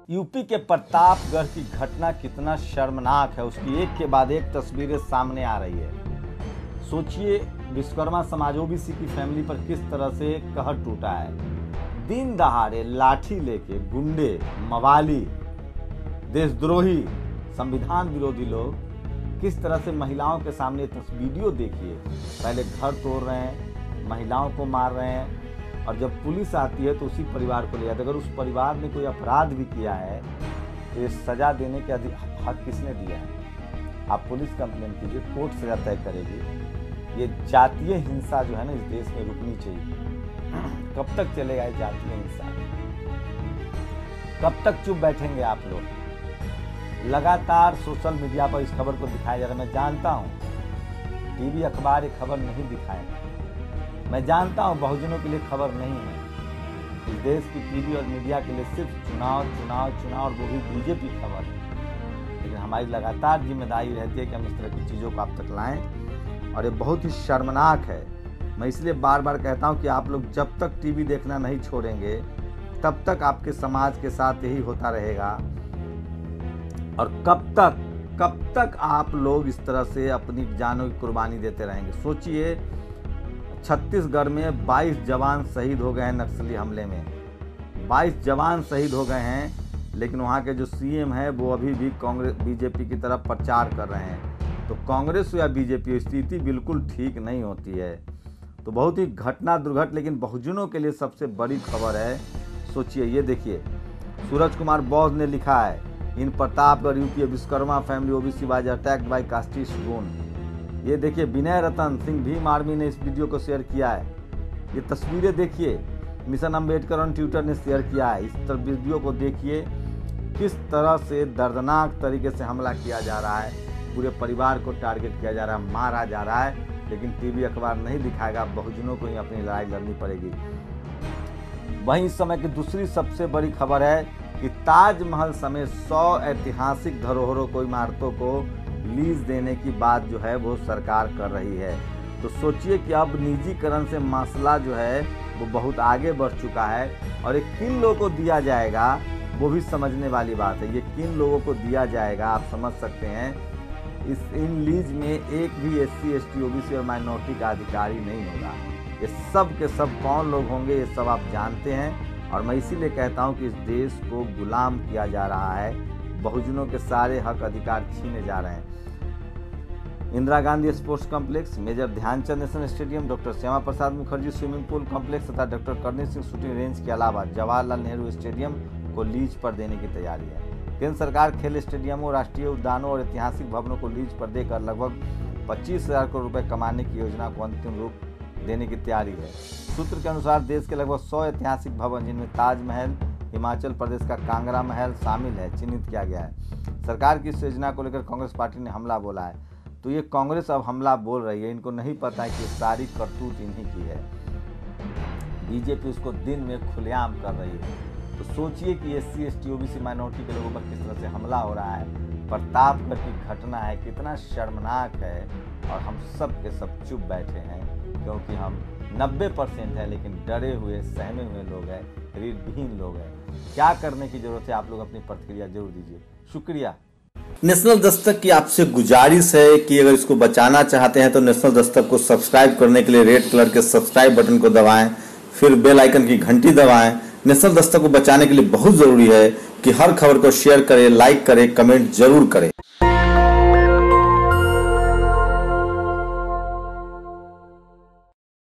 UP के प्रतापगढ़ की घटना कितना शर्मनाक है, उसकी एक के बाद एक तस्वीरें सामने आ रही है। सोचिए विश्वकर्मा समाज ओबीसी की फैमिली पर किस तरह से कहर टूटा है। दिन दहाड़े लाठी लेके गुंडे, मवाली, देशद्रोही, संविधान विरोधी लोग किस तरह से महिलाओं के सामने वीडियो देखिए, पहले घर तोड़ रहे हैं, महिलाओं को मार रहे हैं, और जब पुलिस आती है तो उसी परिवार को ले जाते। अगर उस परिवार ने कोई अपराध भी किया है तो ये सजा देने के हक किसने दिया है? आप पुलिस कंप्लेन कीजिए, कोर्ट सजा तय करेगी। ये जातीय हिंसा जो है ना, इस देश में रुकनी चाहिए। कब तक चलेगा ये जातीय हिंसा? कब तक चुप बैठेंगे आप लोग? लगातार सोशल मीडिया पर इस खबर को दिखाया जा रहा है। मैं जानता हूँ टीवी अखबार ये खबर नहीं दिखाएगा, मैं जानता हूं बहुजनों के लिए खबर नहीं है। इस देश की टीवी और मीडिया के लिए सिर्फ चुनाव चुनाव चुनाव, और वो भी बीजेपी खबर है। लेकिन हमारी लगातार जिम्मेदारी रहती है कि हम इस तरह की चीज़ों को आप तक लाएं, और ये बहुत ही शर्मनाक है। मैं इसलिए बार बार कहता हूं कि आप लोग जब तक टीवी देखना नहीं छोड़ेंगे तब तक आपके समाज के साथ यही होता रहेगा। और कब तक आप लोग इस तरह से अपनी जानों की कुर्बानी देते रहेंगे? सोचिए, छत्तीसगढ़ में 22 जवान शहीद हो गए हैं नक्सली हमले में। 22 जवान शहीद हो गए हैं, लेकिन वहाँ के जो सीएम हैं वो अभी भी कांग्रेस बीजेपी की तरफ प्रचार कर रहे हैं। तो कांग्रेस या बीजेपी स्थिति बिल्कुल ठीक नहीं होती है। तो बहुत ही घटना दुर्घट, लेकिन बहुजनों के लिए सबसे बड़ी खबर है। सोचिए, ये देखिए, सूरज कुमार बौद्ध ने लिखा है, in Pratapgarh UP Vishwakarma family OBC was attacked by casteist goons. ये देखिए, विनय रतन सिंह भीम आर्मी ने इस वीडियो को शेयर किया है। ये तस्वीरें देखिए, मिशन अम्बेडकर ऑन ट्विटर ने शेयर किया है। इस वीडियो को देखिए, किस तरह से दर्दनाक तरीके से हमला किया जा रहा है, पूरे परिवार को टारगेट किया जा रहा है, मारा जा रहा है। लेकिन टीवी अखबार नहीं दिखाएगा, बहुजनों को ही अपनी लड़ाई लड़नी पड़ेगी। वहीं इस समय की दूसरी सबसे बड़ी खबर है कि ताजमहल समेत 100 ऐतिहासिक धरोहरों को, इमारतों को लीज देने की बात जो है वो सरकार कर रही है। तो सोचिए कि अब निजीकरण से मसला जो है वो बहुत आगे बढ़ चुका है, और ये किन लोगों को दिया जाएगा वो भी समझने वाली बात है। ये किन लोगों को दिया जाएगा आप समझ सकते हैं। इन लीज में एक भी SC ST OBC और माइनॉरिटी का अधिकारी नहीं होगा। ये सब के सब कौन लोग होंगे ये सब आप जानते हैं, और मैं इसीलिए कहता हूँ कि इस देश को गुलाम किया जा रहा है, बहुजनों के सारे हक अधिकार छीने जा रहे हैं। Indira Gandhi sports complex, major Dhyanchand national stadium, doctor Shyama Prasad Mukherjee swimming pool complex तथा doctor Karni Singh shooting range के अलावा जवाहरलाल नेहरू स्टेडियम को लीज पर देने की तैयारी है। केंद्र सरकार खेल स्टेडियमों, राष्ट्रीय उद्यानों और ऐतिहासिक भवनों को लीज पर देकर लगभग 25,000 करोड़ रुपए कमाने की योजना को अंतिम रूप देने की तैयारी है। सूत्र के अनुसार देश के लगभग 100 ऐतिहासिक भवन, जिनमें ताजमहल, हिमाचल प्रदेश का कांगड़ा महल शामिल है, चिन्हित किया गया है। सरकार की इस योजना को लेकर कांग्रेस पार्टी ने हमला बोला है। तो ये कांग्रेस अब हमला बोल रही है, इनको नहीं पता है कि सारी करतूत इन्हीं की है। बीजेपी उसको दिन में खुलेआम कर रही है। तो सोचिए कि SC ST OBC माइनॉरिटी के लोगों पर किस तरह से हमला हो रहा है। प्रतापगढ़ की घटना है, कितना शर्मनाक है, और हम सब के सब चुप बैठे हैं, क्योंकि हम 90% हैं, लेकिन डरे हुए, सहमे हुए लोग हैं, रीढ़विहीन लोग हैं। क्या करने की जरूरत है? आप लोग अपनी प्रतिक्रिया जरूर दीजिए। शुक्रिया। नेशनल दस्तक की आपसे गुजारिश है कि अगर इसको बचाना चाहते हैं तो नेशनल दस्तक को सब्सक्राइब करने के लिए रेड कलर के सब्सक्राइब बटन को दबाएं, फिर बेल आइकन की घंटी दबाएं। नेशनल दस्तक को बचाने के लिए बहुत जरूरी है कि हर खबर को शेयर करें, लाइक करें, कमेंट जरूर करें।